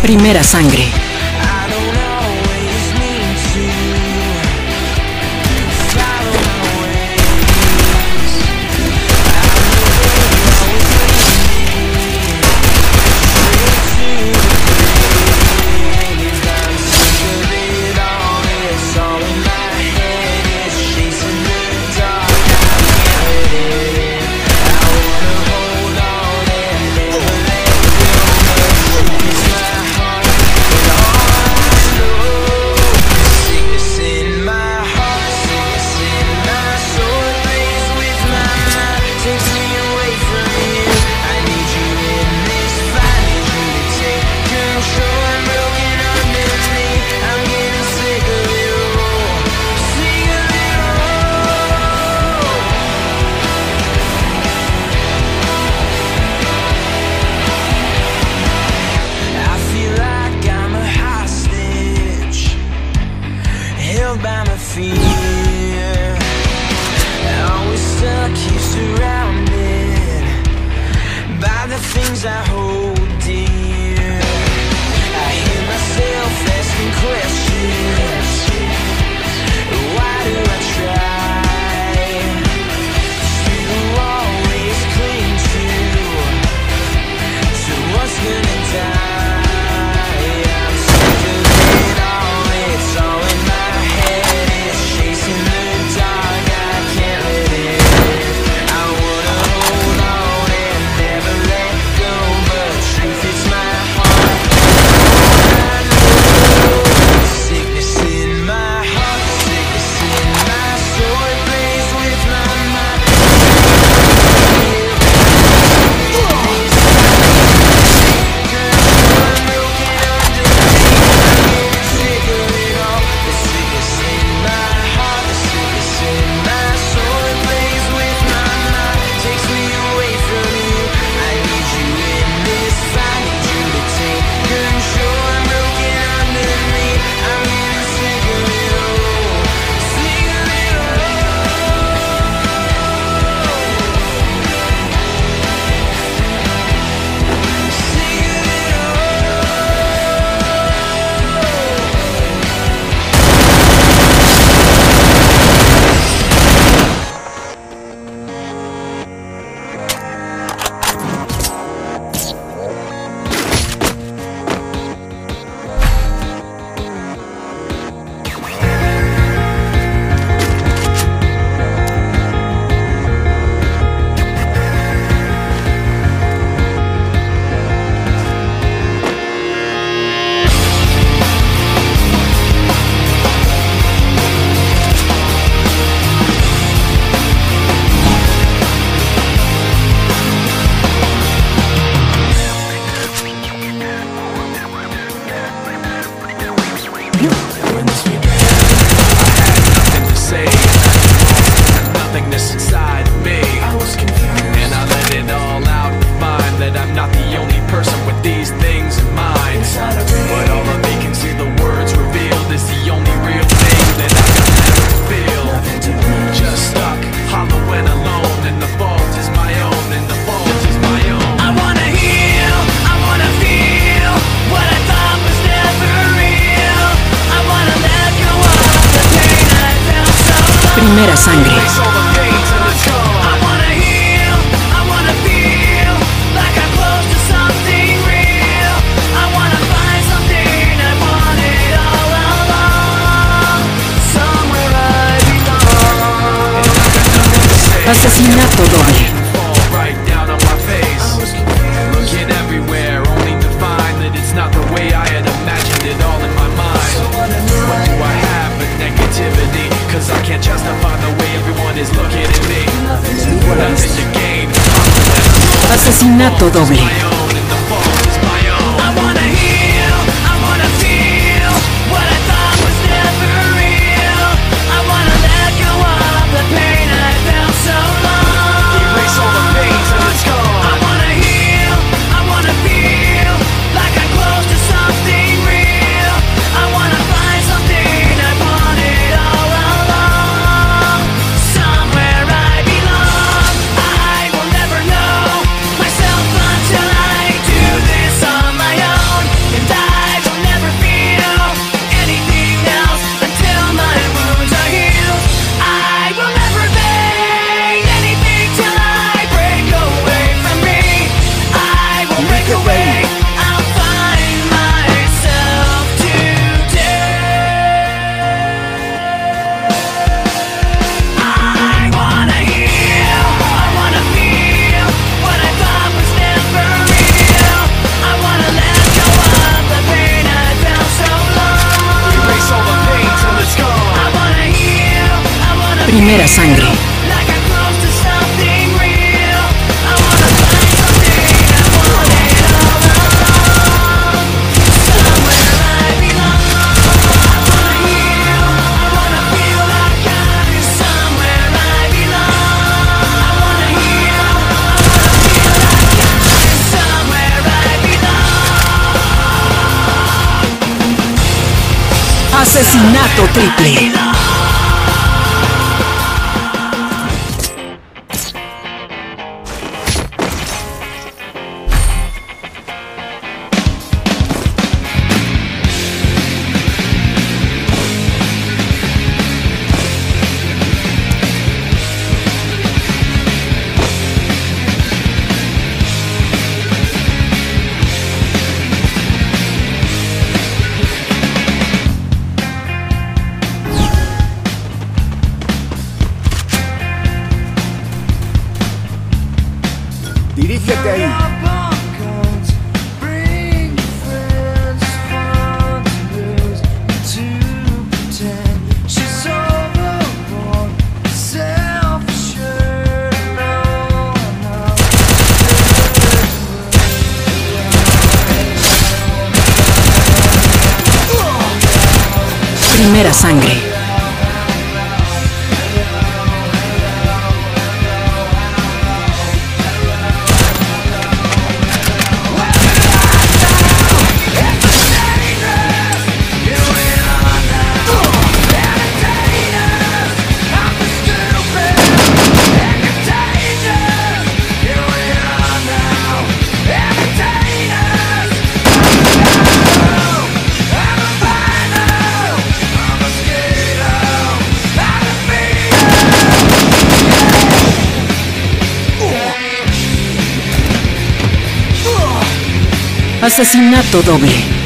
Primera Sangre. By my fear, always stuck here, surrounded by the things I hold dear. I hear myself asking questions. Why do I try to always cling to what's gonna die? I'm sick of it all. It's all in my head. It's chasing the dark. I can't let it. I wanna hold on and never let go, but truth it's my heart. I know sickness in my heart, sickness in my soul. It plays with my mind. When this began, I had nothing to say. Nothingness inside of me. I was confused, and I let it all out. Mind that I'm not the only person with these things in mind. But all of me can see the words revealed is the only real thing that I can never feel. Just stuck, hollow and alone, and the fault is my own, and the fault is my own. I wanna heal, I wanna feel what I thought was never real. I wanna let go of the pain I felt so long. Primera Sangre. Erase all the pain till it's gone. I wanna heal, I wanna feel like I'm close to something real. I wanna find something I wanted all along. Somewhere I belong. And I've got nothing to say. Asesinato doble. Fall right down on my face. Looking everywhere, only to find that it's not the way I had imagined it all in my mind. What do I have but negativity? Cause I can't justify the way everyone is looking at me. Nothing to gain, Asesinato doble. my own, and the fault is my own. I wanna heal, I wanna feel what I thought was never real. I wanna let go of the pain I felt so long. Erase all the pain till it's gone. I wanna heal, I wanna feel like I'm close to something real. I wanna find something I wanted all along. Somewhere I belong. I will never know myself until I do this on my own. Primera sangre. like I'm close to something real. I wanna find something, I want it all. Somewhere I belong. I wanna heal, I wanna feel like I'm somewhere I belong. I wanna heal, I wanna feel like I'm somewhere I belong. Asesinato triple. Dirígete ahí. Primera sangre. Asesinato doble.